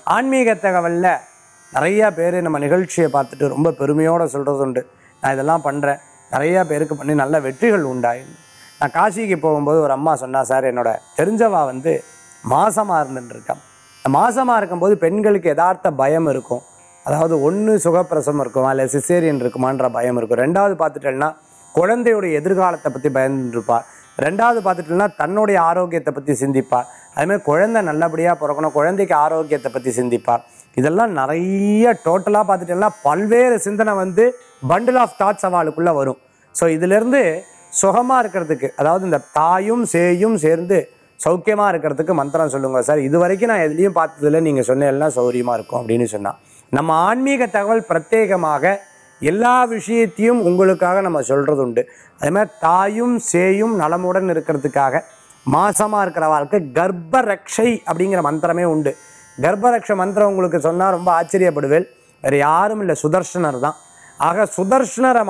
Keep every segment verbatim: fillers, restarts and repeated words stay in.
ஆன்மீக தகவலில் நிறையா பேர் நம்ம நிகழ்ச்சியை பார்த்துட்டு ரொம்ப பெருமையோடு சொல்கிறது உண்டு. நான் இதெல்லாம் பண்ணுறேன், நிறையா பேருக்கு பண்ணி நல்ல வெற்றிகள் உண்டாயிருந்து. நான் காசிக்கு போகும்போது ஒரு அம்மா சொன்னா, சார் என்னோட தெரிஞ்சவா வந்து மாசமாக இருந்துட்டு இருக்கான். மாசமாக இருக்கும்போது பெண்களுக்கு யதார்த்த பயம் இருக்கும். அதாவது ஒன்று சுகப்பிரசவம் இருக்குமா இல்லை சிசேரியன் இருக்குமான்ற பயம் இருக்கும். ரெண்டாவது பார்த்துட்டேன்னா குழந்தையுடைய எதிர்காலத்தை பற்றி பயந்துருப்பாள். ரெண்டாவது பார்த்துட்டேன்னா தன்னுடைய ஆரோக்கியத்தை பற்றி சிந்திப்பாள். அதுமாதிரி குழந்தை நல்லபடியாக பிறக்கணும், குழந்தைக்கு ஆரோக்கியத்தை பற்றி சிந்திப்பாள். இதெல்லாம் நிறைய டோட்டலாக பார்த்துட்டேன்னா பல்வேறு சிந்தனை வந்து பண்டில் ஆஃப் தாட்ஸ் அவளுக்குள்ளே வரும். ஸோ இதிலேருந்து சுகமாக இருக்கிறதுக்கு, அதாவது இந்த தாயும் சேயும் சேர்ந்து சௌக்கியமாக இருக்கிறதுக்கு மந்திரம் சொல்லுங்கள் சார். இது வரைக்கும் நான் எதுலேயும் பார்த்ததில்ல, நீங்கள் சொன்னதெல்லாம் சௌரியமாக இருக்கும் அப்படின்னு சொன்னால். நம்ம ஆன்மீக தகவல் பிரத்யேகமாக எல்லா விஷயத்தையும் உங்களுக்காக நம்ம சொல்கிறது உண்டு. அதே மாதிரி தாயும் சேயும் நலமுடன் இருக்கிறதுக்காக மாசமாக இருக்கிற வாழ்க்கை கர்ப்ப ரக்ஷை அப்படிங்கிற மந்திரமே உண்டு. கர்ப்ப ரக்ஷை மந்திரம் உங்களுக்கு சொன்னால் ரொம்ப ஆச்சரியப்படுவேன். வேறு யாரும் இல்லை, சுதர்ஷனர் தான். ஆக சுதர்ஷனரை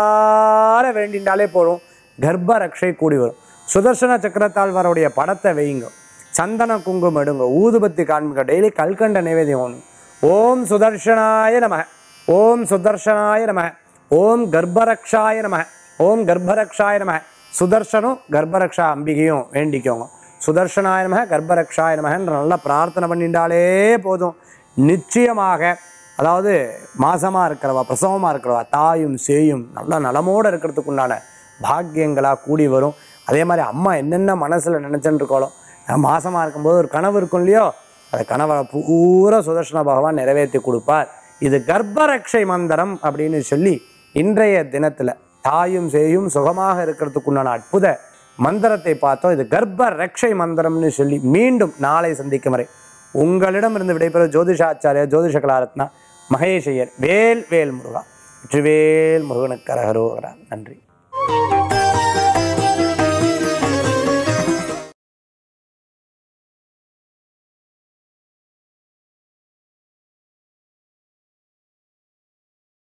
மனசார வேண்டினாலே போதும், கர்ப்ப ரக்ஷை கூடி வரும். சுதர்ஷன சக்கரத்தாழ்வாருடைய படத்தை வையுங்க, சந்தன குங்குமம் எடுங்க, ஊதுபத்தி காண்பிங்க, டெய்லி கல்கண்ட நைவேத்தியம் ஒன்று. ஓம் சுதர்ஷனாய நம, ஓம் சுதர்ஷனாய நம, ஓம் கர்ப்பரக்ஷாய நம, ஓம் கர்ப்பரக்ஷாய நம. சுதர்ஷனும் கர்ப்பரக்ஷா அம்பிகையும் வேண்டிக்கோங்க. சுதர்ஷனாய நம, கர்ப்பரக்ஷாய நமன்ற நல்லா பிரார்த்தனை பண்ணிட்டாலே போதும். நிச்சயமாக, அதாவது மாசமாக இருக்கிறவா, பிரசவமாக இருக்கிறவா, தாயும் சேயும் நல்லா நலமோடு இருக்கிறதுக்கு உண்டான பாக்கியங்களாக கூடி வரும். அதே மாதிரி அம்மா என்னென்ன மனசில் நினச்சின்னு இருக்கோளோ, மாசமாக இருக்கும்போது ஒரு கனவு இருக்கும் இல்லையோ, அந்த கனவை பூரா சுதர்ஷன பகவான் நிறைவேற்றி கொடுப்பார். இது கர்ப்பரக்ஷை மந்திரம் அப்படின்னு சொல்லி இன்றைய தினத்தில் தாயும் சேயும் சுகமாக இருக்கிறதுக்குண்டான அற்புத மந்திரத்தை பார்த்தோம். இது கர்ப்ப ரக்ஷை மந்திரம்னு சொல்லி மீண்டும் நாளை சந்திக்கும் வரை உங்களிடமிருந்து விடைபெறும் ஜோதிஷாச்சாரியா ஜோதிஷ கலாரத்னா மகேஷையர். வேல் வேல் முருகா, வெற்றிவேல் முருகனுக்கு அரகரோகரா. நன்றி.